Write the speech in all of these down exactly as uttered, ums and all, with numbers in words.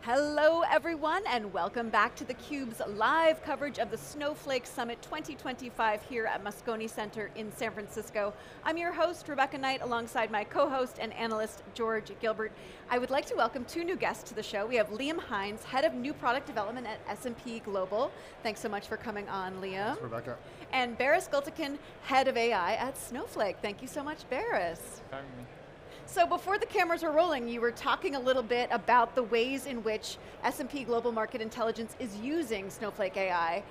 Hello everyone, and welcome back to theCUBE's live coverage of the Snowflake Summit twenty twenty-five here at Moscone Center in San Francisco. I'm your host, Rebecca Knight, alongside my co-host and analyst, George Gilbert. I would like to welcome two new guests to the show. We have Liam Hynes, Head of New Product Development at S and P Global. Thanks so much for coming on, Liam. Thanks, Rebecca. And Baris Gultekin, Head of A I at Snowflake. Thank you so much, Baris. Having me. So before the cameras were rolling, you were talking a little bit about the ways in which S and P Global Market Intelligence is using Snowflake A I.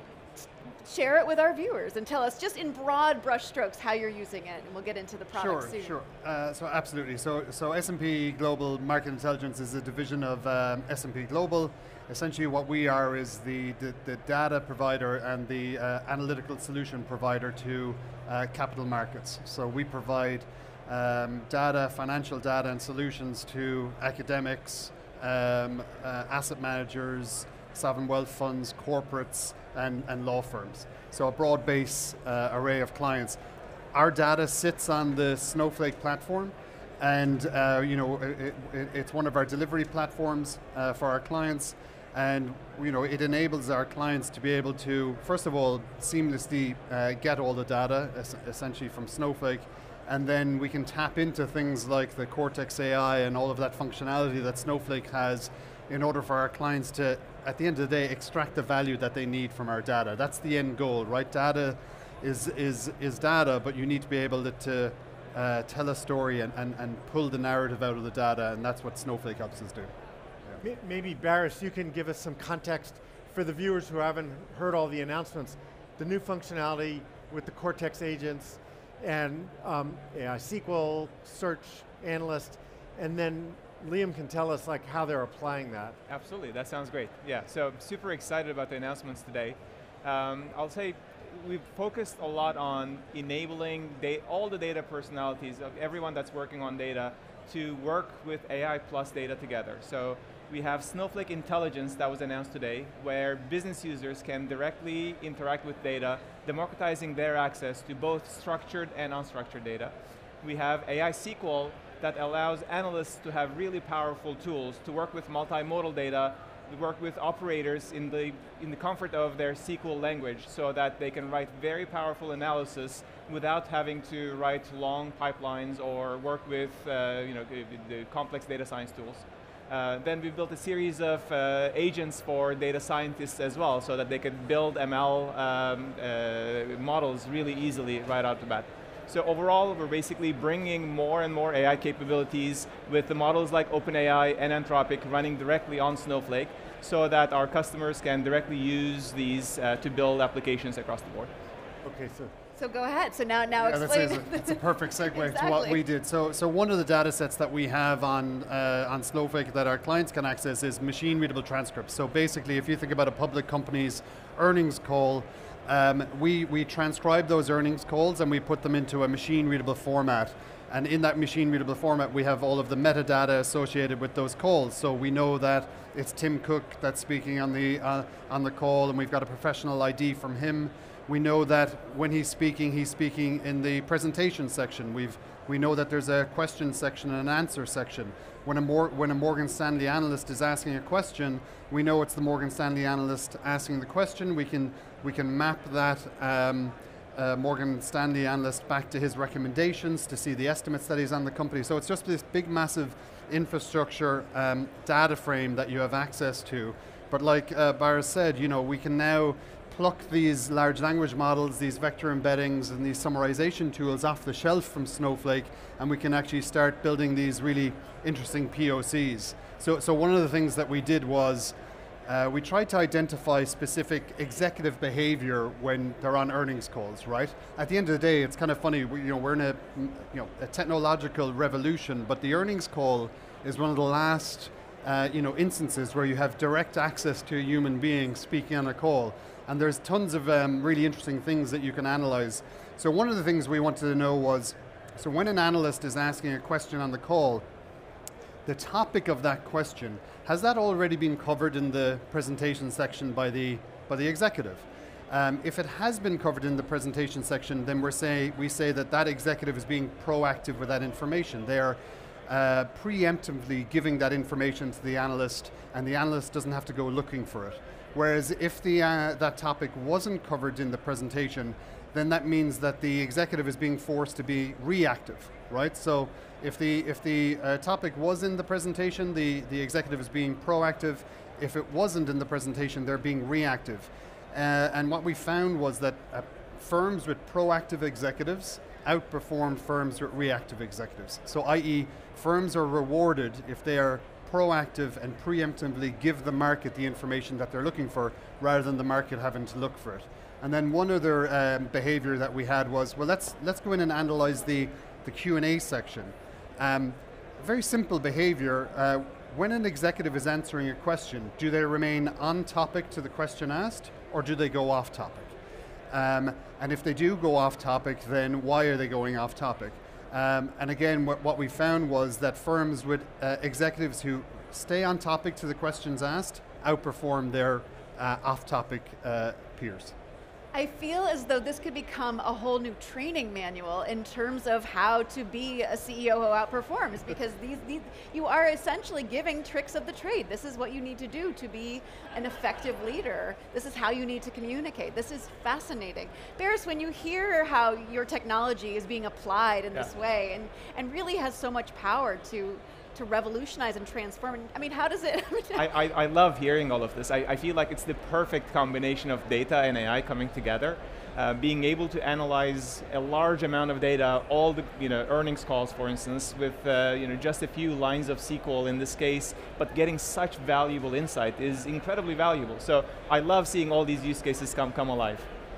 Share it with our viewers and tell us just in broad brush strokes how you're using it, and we'll get into the product sure, soon. Sure, uh, so absolutely. So, so S and P Global Market Intelligence is a division of um, S and P Global. Essentially what we are is the, the, the data provider and the uh, analytical solution provider to uh, capital markets. So we provide Um, data, financial data and solutions to academics, um, uh, asset managers, sovereign wealth funds, corporates, and, and law firms. So a broad base uh, array of clients. Our data sits on the Snowflake platform, and uh, you know, it, it, it's one of our delivery platforms uh, for our clients, and you know, it enables our clients to be able to, first of all, seamlessly uh, get all the data, es essentially from Snowflake, and then we can tap into things like the Cortex A I and all of that functionality that Snowflake has in order for our clients to, at the end of the day, extract the value that they need from our data. That's the end goal, right? Data is, is, is data, but you need to be able to, to uh, tell a story and, and, and pull the narrative out of the data, and that's what Snowflake helps us do. Yeah. Maybe Baris, you can give us some context for the viewers who haven't heard all the announcements. The new functionality with the Cortex agents, and um, A I S Q L, search, analyst, and then Liam can tell us like how they're applying that. Absolutely, that sounds great. Yeah, so super excited about the announcements today. Um, I'll say we've focused a lot on enabling all the data personalities of everyone that's working on data to work with A I plus data together. So we have Snowflake Intelligence that was announced today, where business users can directly interact with data, democratizing their access to both structured and unstructured data. We have A I S Q L that allows analysts to have really powerful tools to work with multimodal data, to work with operators in the, in the comfort of their S Q L language so that they can write very powerful analysis without having to write long pipelines or work with uh, you know, the, the complex data science tools. Uh, then we built a series of uh, agents for data scientists as well, so that they could build M L um, uh, models really easily right out the bat. So overall, we're basically bringing more and more A I capabilities with the models like OpenAI and Anthropic running directly on Snowflake, so that our customers can directly use these uh, to build applications across the board. Okay, so. So go ahead, so now, now yeah, explain. That's a, it's a perfect segue exactly. to what we did. So, so one of the data sets that we have on, uh, on Snowflake that our clients can access is machine readable transcripts. So basically, if you think about a public company's earnings call, um, we, we transcribe those earnings calls and we put them into a machine readable format. And in that machine readable format, we have all of the metadata associated with those calls. So we know that it's Tim Cook that's speaking on the, uh, on the call, and we've got a professional I D from him. We know that when he's speaking, he's speaking in the presentation section. We've, we know that there's a question section and an answer section. When a, Mor when a Morgan Stanley analyst is asking a question, we know it's the Morgan Stanley analyst asking the question. We can, we can map that um, uh, Morgan Stanley analyst back to his recommendations to see the estimates that he's on the company. So it's just this big, massive infrastructure um, data frame that you have access to. But like uh, Baris said, you know, we can now pluck these large language models, these vector embeddings, and these summarization tools off the shelf from Snowflake, and we can actually start building these really interesting P O Cs. So, so one of the things that we did was uh, we tried to identify specific executive behavior when they're on earnings calls, right? At the end of the day, it's kind of funny, we, you know, we're in a, you know, a technological revolution, but the earnings call is one of the last uh, you know, instances where you have direct access to a human being speaking on a call. And there's tons of um, really interesting things that you can analyze. So one of the things we wanted to know was, so when an analyst is asking a question on the call, the topic of that question, has that already been covered in the presentation section by the, by the executive? Um, if it has been covered in the presentation section, then we're say, we say that that executive is being proactive with that information. They are uh, preemptively giving that information to the analyst, and the analyst doesn't have to go looking for it. Whereas if the, uh, that topic wasn't covered in the presentation, then that means that the executive is being forced to be reactive, right? So if the, if the uh, topic was in the presentation, the, the executive is being proactive. If it wasn't in the presentation, they're being reactive. Uh, and what we found was that uh, firms with proactive executives outperform firms with reactive executives. So that is, firms are rewarded if they are proactive and preemptively give the market the information that they're looking for, rather than the market having to look for it. And then one other um, behavior that we had was, well, let's, let's go in and analyze the, the Q and A section. Um, very simple behavior. Uh, when an executive is answering a question, do they remain on topic to the question asked, or do they go off topic? Um, and if they do go off topic, then why are they going off topic? Um, and again, what, what we found was that firms with uh, executives who stay on topic to the questions asked outperform their uh, off-topic uh, peers. I feel as though this could become a whole new training manual in terms of how to be a C E O who outperforms, because these, these, you are essentially giving tricks of the trade. This is what you need to do to be an effective leader. This is how you need to communicate. This is fascinating. Baris, when you hear how your technology is being applied in yeah. this way, and, and really has so much power to to revolutionize and transform. I mean, how does it? I, I, I love hearing all of this. I, I feel like it's the perfect combination of data and A I coming together. Uh, being able to analyze a large amount of data, all the you know, earnings calls, for instance, with uh, you know, just a few lines of S Q L in this case, but getting such valuable insight is incredibly valuable. So I love seeing all these use cases come, come alive.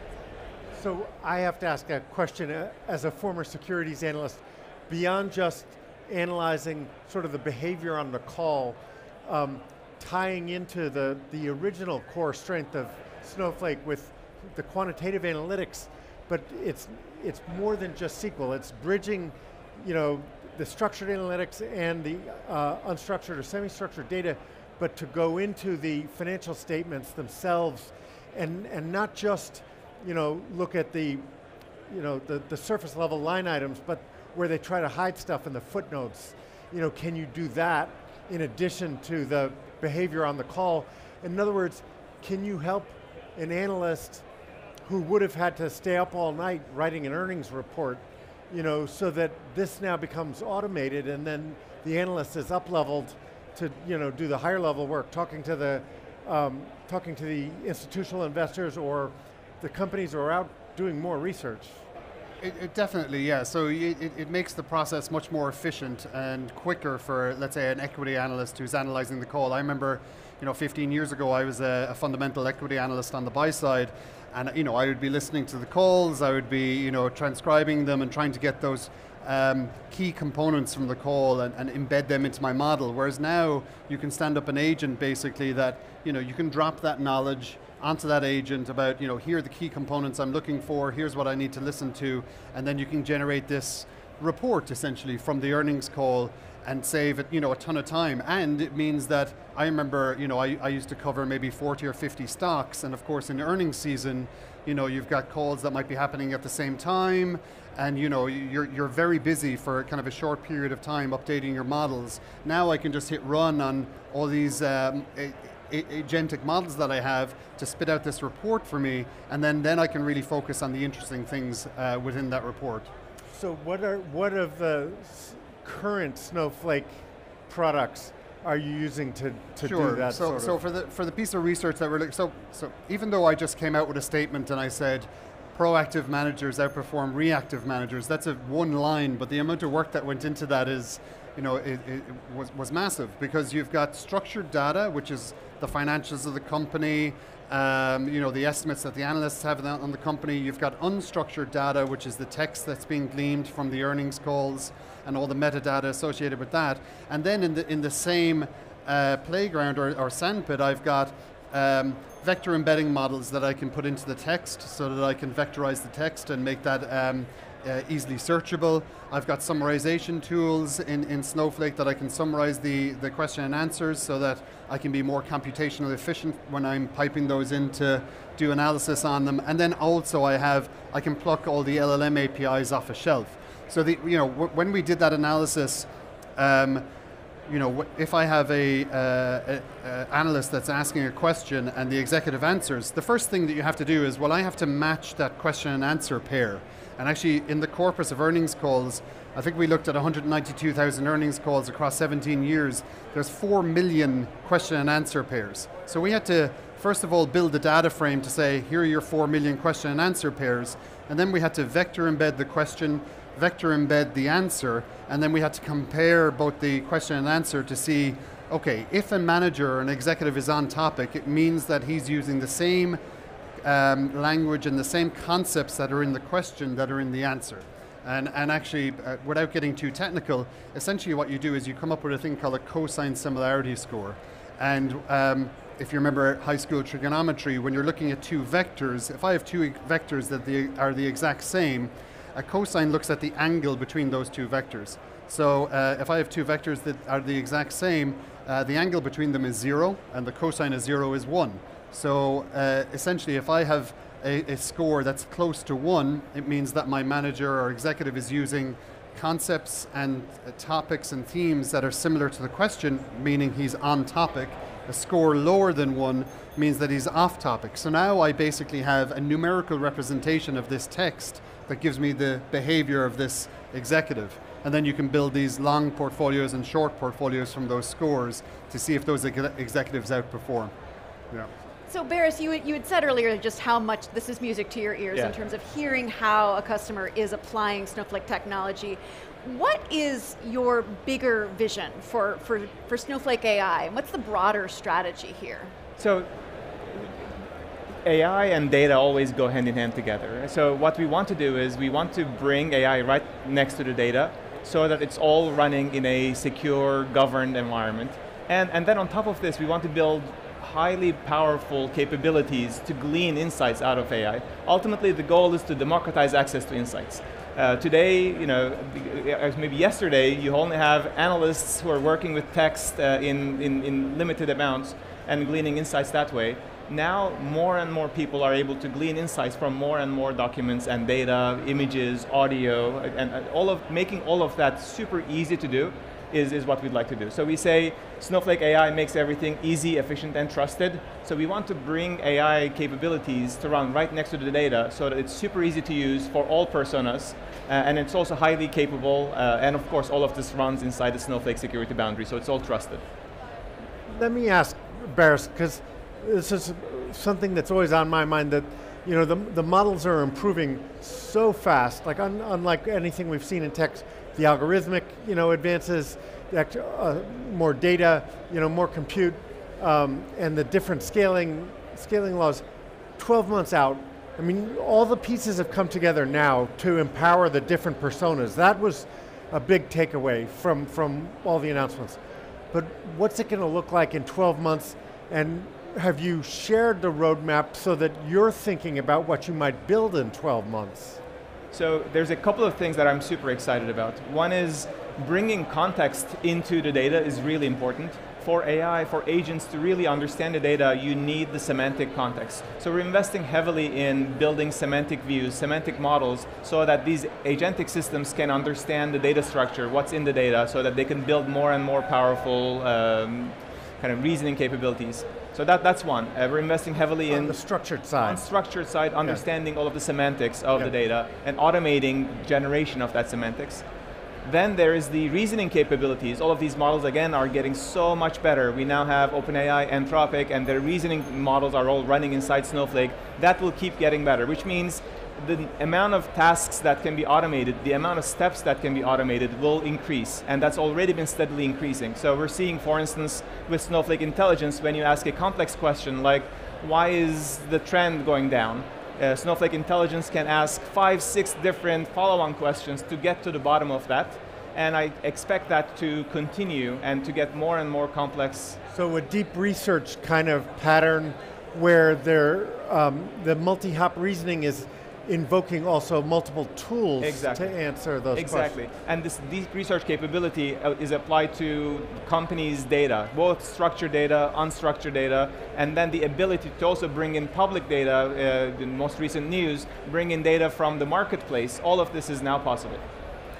So I have to ask a question uh, as a former securities analyst, beyond just analyzing sort of the behavior on the call, um, tying into the, the original core strength of Snowflake with the quantitative analytics, but it's, it's more than just S Q L, it's bridging you know, the structured analytics and the uh, unstructured or semi-structured data, but to go into the financial statements themselves and, and not just you know, look at the, you know, the, the surface level line items, but where they try to hide stuff in the footnotes. You know, can you do that in addition to the behavior on the call? In other words, can you help an analyst who would have had to stay up all night writing an earnings report, you know, so that this now becomes automated, and then the analyst is up-leveled to you know, do the higher level work, talking to the, um, talking to the institutional investors or the companies who are out doing more research? It, it definitely, yeah. So it, it makes the process much more efficient and quicker for, let's say, an equity analyst who's analyzing the call. I remember, you know, fifteen years ago, I was a, a fundamental equity analyst on the buy side, and you know, I would be listening to the calls, I would be, you know, transcribing them and trying to get those um, key components from the call and, and embed them into my model. Whereas now, you can stand up an agent basically that, you know, you can drop that knowledge onto that agent about, you know, here are the key components I'm looking for, here's what I need to listen to, and then you can generate this report essentially from the earnings call and save it, you know, a ton of time. And it means that, I remember, you know, I, I used to cover maybe forty or fifty stocks, and of course in earnings season, you know, you've got calls that might be happening at the same time, and you know, you're, you're very busy for kind of a short period of time updating your models. Now I can just hit run on all these um, agentic models that I have to spit out this report for me, and then, then I can really focus on the interesting things uh, within that report. So what are what of the current Snowflake products are you using to, to sure. do that so, sort so of? for the for the piece of research that we're looking, so so even though I just came out with a statement and I said proactive managers outperform reactive managers, that's a one line, but the amount of work that went into that is, you know, it, it was, was massive, because you've got structured data, which is the financials of the company, um, you know, the estimates that the analysts have on the company. You've got unstructured data, which is the text that's being gleaned from the earnings calls and all the metadata associated with that. And then in the in the same uh, playground or, or sandpit, I've got um, vector embedding models that I can put into the text so that I can vectorize the text and make that um, Uh, easily searchable. I've got summarization tools in, in Snowflake that I can summarize the, the question and answers so that I can be more computationally efficient when I'm piping those in to do analysis on them. And then also I have, I can pluck all the L L M A P Is off a shelf. So the, you know, w when we did that analysis, um, you know, if I have a, uh, a, a analyst that's asking a question and the executive answers, the first thing that you have to do is, well, I have to match that question and answer pair. And actually, in the corpus of earnings calls, I think we looked at one hundred ninety-two thousand earnings calls across seventeen years. There's four million question and answer pairs. So we had to, first of all, build a data frame to say, here are your four million question and answer pairs. And then we had to vector embed the question, vector embed the answer, and then we had to compare both the question and answer to see, okay, if a manager or an executive is on topic, it means that he's using the same um, language and the same concepts that are in the question that are in the answer. And, and actually, uh, without getting too technical, essentially what you do is you come up with a thing called a cosine similarity score. And um, if you remember high school trigonometry, when you're looking at two vectors, if I have two vectors that the, are the exact same, a cosine looks at the angle between those two vectors. So uh, if I have two vectors that are the exact same, uh, the angle between them is zero, and the cosine of zero is one. So uh, essentially, if I have a, a score that's close to one, it means that my manager or executive is using concepts and uh, topics and themes that are similar to the question, meaning he's on topic. A score lower than one means that he's off topic. So now I basically have a numerical representation of this text that gives me the behavior of this executive. And then you can build these long portfolios and short portfolios from those scores to see if those ex executives outperform. Yeah. So Baris, you, you had said earlier just how much this is music to your ears yeah. in terms of hearing how a customer is applying Snowflake technology. What is your bigger vision for, for, for Snowflake A I? What's the broader strategy here? So, A I and data always go hand in hand together. So what we want to do is we want to bring A I right next to the data so that it's all running in a secure, governed environment. And, and then on top of this, we want to build highly powerful capabilities to glean insights out of A I. Ultimately, the goal is to democratize access to insights. Uh, today, you know, maybe yesterday, you only have analysts who are working with text uh, in, in, in limited amounts and gleaning insights that way. Now, more and more people are able to glean insights from more and more documents and data, images, audio, and, and all of, making all of that super easy to do is, is what we'd like to do. So we say Snowflake A I makes everything easy, efficient, and trusted. So we want to bring A I capabilities to run right next to the data so that it's super easy to use for all personas, uh, and it's also highly capable, uh, and of course all of this runs inside the Snowflake security boundary, so it's all trusted. Let me ask Baris, because this is something that's always on my mind, that you know the, the models are improving so fast, like un, unlike anything we've seen in tech. The algorithmic you know, advances, uh, more data, you know, more compute, um, and the different scaling, scaling laws. twelve months out, I mean, all the pieces have come together now to empower the different personas. That was a big takeaway from, from all the announcements. But what's it going to look like in twelve months? And have you shared the roadmap so that you're thinking about what you might build in twelve months? So there's a couple of things that I'm super excited about. One is bringing context into the data is really important. For A I, for agents to really understand the data, you need the semantic context. So we're investing heavily in building semantic views, semantic models, so that these agentic systems can understand the data structure, what's in the data, so that they can build more and more powerful um, kind of reasoning capabilities. So that, that's one. Uh, we're investing heavily on in the structured side. On structured side, understanding yeah. all of the semantics of yeah. the data and automating generation of that semantics. Then there is the reasoning capabilities. All of these models, again, are getting so much better. We now have OpenAI, Anthropic, and their reasoning models are all running inside Snowflake. That will keep getting better, which means the amount of tasks that can be automated, the amount of steps that can be automated will increase, and that's already been steadily increasing. So we're seeing, for instance, with Snowflake Intelligence, when you ask a complex question like, why is the trend going down? Uh, Snowflake Intelligence can ask five, six different follow-on questions to get to the bottom of that, and I expect that to continue and to get more and more complex. So a deep research kind of pattern where there, um, the multi-hop reasoning is invoking also multiple tools exactly. to answer those exactly. questions. And this deep research capability is applied to companies' data, both structured data, unstructured data, and then the ability to also bring in public data, uh, in most recent news, bring in data from the marketplace. All of this is now possible.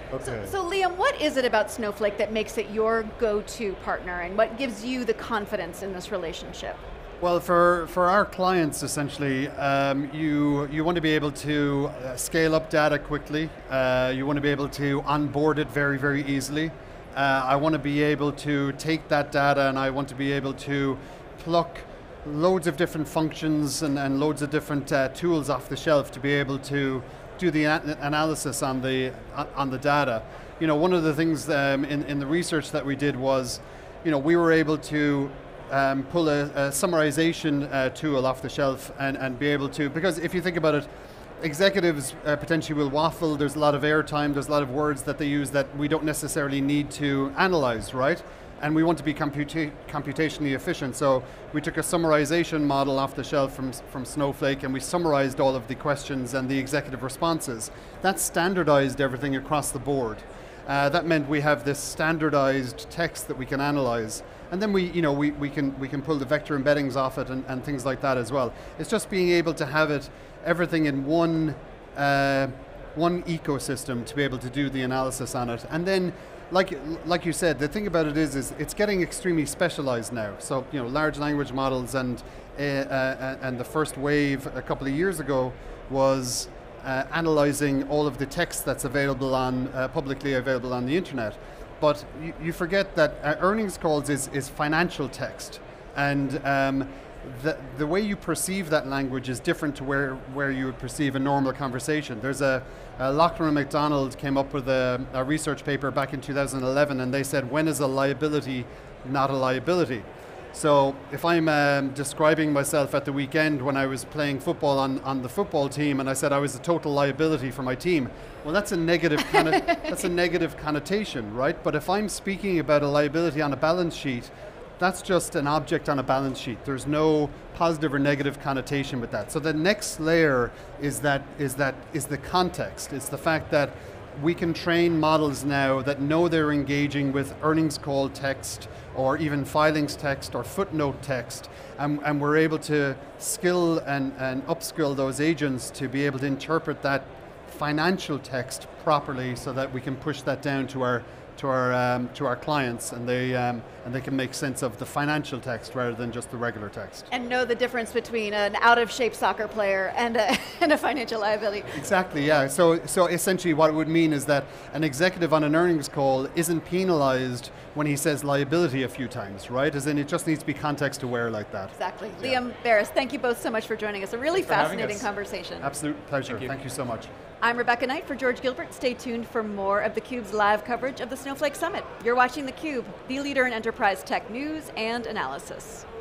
Okay. So, so Liam, what is it about Snowflake that makes it your go-to partner, and what gives you the confidence in this relationship? Well, for, for our clients, essentially, um, you, you want to be able to uh, scale up data quickly. Uh, you want to be able to onboard it very, very easily. Uh, I want to be able to take that data and I want to be able to pluck loads of different functions and, and loads of different uh, tools off the shelf to be able to do the analysis on the, on the data. You know, one of the things um, in, in the research that we did was, you know, we were able to Um, pull a, a summarization uh, tool off the shelf and, and be able to, because if you think about it, executives uh, potentially will waffle, there's a lot of airtime, there's a lot of words that they use that we don't necessarily need to analyze, right? And we want to be computa computationally efficient, so we took a summarization model off the shelf from, from Snowflake and we summarized all of the questions and the executive responses. That standardized everything across the board. Uh, that meant we have this standardized text that we can analyze. And then we, you know, we, we, can, we can pull the vector embeddings off it and, and things like that as well. It's just being able to have it, everything in one, uh, one ecosystem to be able to do the analysis on it. And then, like, like you said, the thing about it is, is it's getting extremely specialized now. So, you know, large language models and, uh, uh, and the first wave a couple of years ago was uh, analyzing all of the text that's available on, uh, publicly available on the internet. But you, you forget that uh, earnings calls is, is financial text, and um, the, the way you perceive that language is different to where, where you would perceive a normal conversation. There's a, a Lochner and McDonald came up with a, a research paper back in two thousand eleven, and they said, when is a liability not a liability? So if I'm um, describing myself at the weekend when I was playing football on, on the football team and I said I was a total liability for my team, well that's a negative that's a negative connotation, right? But if I'm speaking about a liability on a balance sheet, that's just an object on a balance sheet. There's no positive or negative connotation with that. So the next layer is that is that is the context. It's the fact that we can train models now that know they're engaging with earnings call text or even filings text or footnote text, and, and we're able to skill and, and upskill those agents to be able to interpret that financial text properly so that we can push that down to our to our um, to our clients, and they um, and they can make sense of the financial text rather than just the regular text. And know the difference between an out-of-shape soccer player and a, and a financial liability. Exactly, yeah. So so essentially what it would mean is that an executive on an earnings call isn't penalized when he says liability a few times, right? As in, it just needs to be context aware like that. Exactly. Yeah. Liam, Baris, thank you both so much for joining us. A really Thanks for having fascinating us. conversation. Absolute pleasure. Thank you. Thank you so much. I'm Rebecca Knight for George Gilbert. Stay tuned for more of theCUBE's live coverage of the Snowflake Summit. You're watching theCUBE, the leader in enterprise tech news and analysis.